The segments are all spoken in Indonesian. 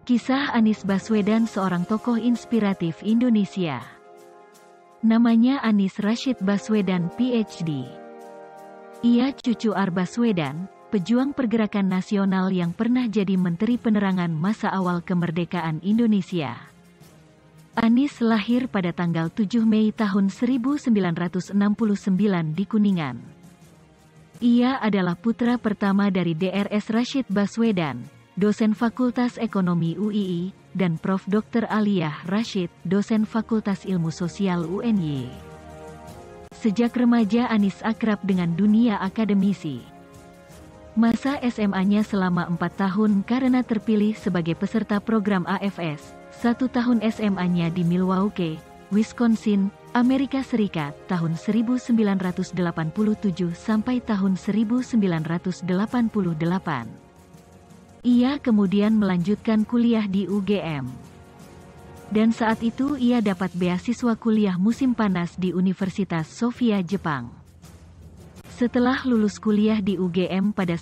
Kisah Anies Baswedan, seorang tokoh inspiratif Indonesia. Namanya Anies Rashid Baswedan, PhD. Ia cucu R. Baswedan, pejuang pergerakan nasional yang pernah jadi Menteri Penerangan masa awal kemerdekaan Indonesia. Anies lahir pada tanggal 7 Mei tahun 1969 di Kuningan. Ia adalah putra pertama dari Drs. Rashid Baswedan, dosen Fakultas Ekonomi UII, dan Prof. Dr. Aliyah Rashid, dosen Fakultas Ilmu Sosial UNY. Sejak remaja Anies akrab dengan dunia akademisi. Masa SMA-nya selama 4 tahun karena terpilih sebagai peserta program AFS, 1 tahun SMA-nya di Milwaukee, Wisconsin, Amerika Serikat, tahun 1987 sampai tahun 1988. Ia kemudian melanjutkan kuliah di UGM. Dan saat itu ia dapat beasiswa kuliah musim panas di Universitas Sofia, Jepang. Setelah lulus kuliah di UGM pada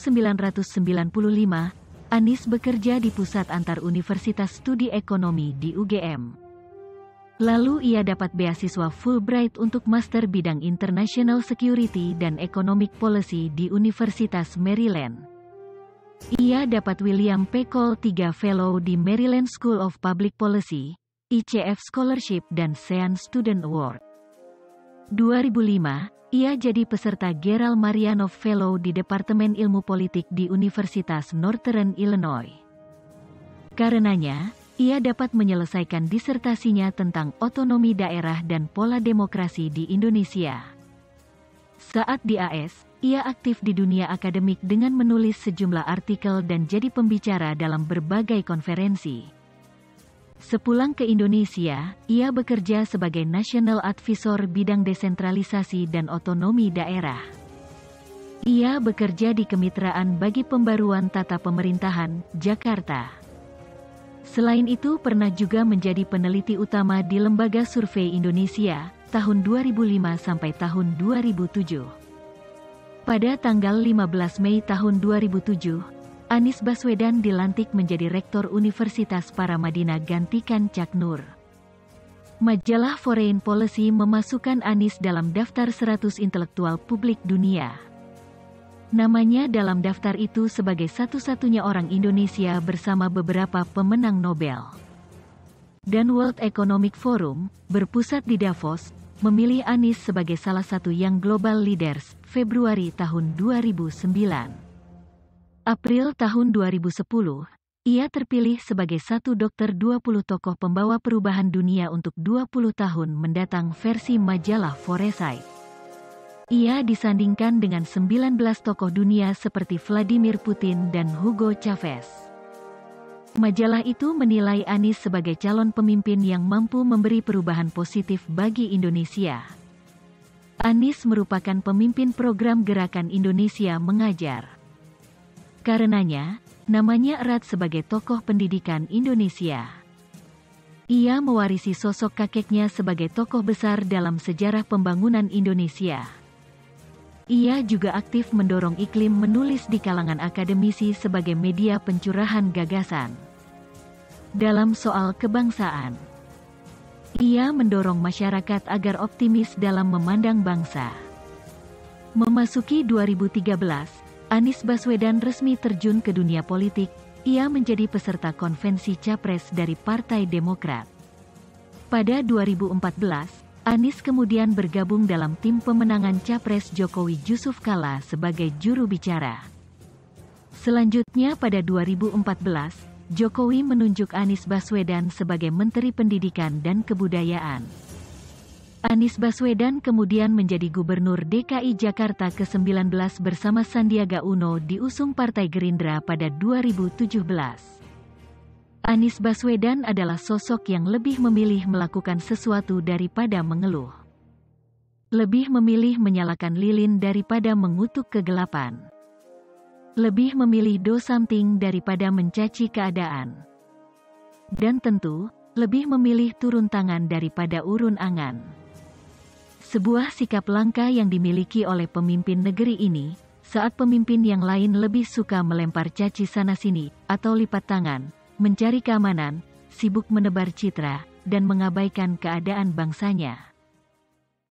1995, Anies bekerja di Pusat Antar Universitas Studi Ekonomi di UGM. Lalu ia dapat beasiswa Fulbright untuk master bidang International Security dan Economic Policy di Universitas Maryland. Ia dapat William P. Cole III Fellow di Maryland School of Public Policy, ICF Scholarship dan Sean Student Award. 2005, ia jadi peserta Gerald Marianoff Fellow di Departemen Ilmu Politik di Universitas Northern Illinois. Karenanya, ia dapat menyelesaikan disertasinya tentang otonomi daerah dan pola demokrasi di Indonesia. Saat di AS, ia aktif di dunia akademik dengan menulis sejumlah artikel dan jadi pembicara dalam berbagai konferensi. Sepulang ke Indonesia, ia bekerja sebagai National Advisor bidang desentralisasi dan otonomi daerah. Ia bekerja di Kemitraan bagi Pembaruan Tata Pemerintahan, Jakarta. Selain itu pernah juga menjadi peneliti utama di Lembaga Survei Indonesia, tahun 2005 sampai tahun 2007. Pada tanggal 15 Mei tahun 2007, Anies Baswedan dilantik menjadi Rektor Universitas Paramadina gantikan Cak Nur. Majalah Foreign Policy memasukkan Anies dalam daftar 100 intelektual publik dunia. Namanya dalam daftar itu sebagai satu-satunya orang Indonesia bersama beberapa pemenang Nobel. Dan World Economic Forum, berpusat di Davos, memilih Anies sebagai salah satu Young Global Leaders, Februari tahun 2009. April tahun 2010, ia terpilih sebagai satu dokter 20 tokoh pembawa perubahan dunia untuk 20 tahun mendatang versi majalah Foresight. Ia disandingkan dengan 19 tokoh dunia seperti Vladimir Putin dan Hugo Chavez. Majalah itu menilai Anies sebagai calon pemimpin yang mampu memberi perubahan positif bagi Indonesia. Anies merupakan pemimpin program Gerakan Indonesia Mengajar. Karenanya, namanya erat sebagai tokoh pendidikan Indonesia. Ia mewarisi sosok kakeknya sebagai tokoh besar dalam sejarah pembangunan Indonesia. Ia juga aktif mendorong iklim menulis di kalangan akademisi sebagai media pencurahan gagasan. Dalam soal kebangsaan, ia mendorong masyarakat agar optimis dalam memandang bangsa. Memasuki 2013, Anies Baswedan resmi terjun ke dunia politik. Ia menjadi peserta konvensi Capres dari Partai Demokrat. Pada 2014, Anies kemudian bergabung dalam tim pemenangan Capres Jokowi Yusuf Kala sebagai juru bicara. Selanjutnya pada 2014, Jokowi menunjuk Anies Baswedan sebagai Menteri Pendidikan dan Kebudayaan. Anies Baswedan kemudian menjadi Gubernur DKI Jakarta ke-19 bersama Sandiaga Uno diusung Partai Gerindra pada 2017. Anies Baswedan adalah sosok yang lebih memilih melakukan sesuatu daripada mengeluh. Lebih memilih menyalakan lilin daripada mengutuk kegelapan. Lebih memilih do something daripada mencaci keadaan. Dan tentu, lebih memilih turun tangan daripada urun angan. Sebuah sikap langka yang dimiliki oleh pemimpin negeri ini, saat pemimpin yang lain lebih suka melempar caci sana-sini, atau lipat tangan, mencari keamanan, sibuk menebar citra, dan mengabaikan keadaan bangsanya.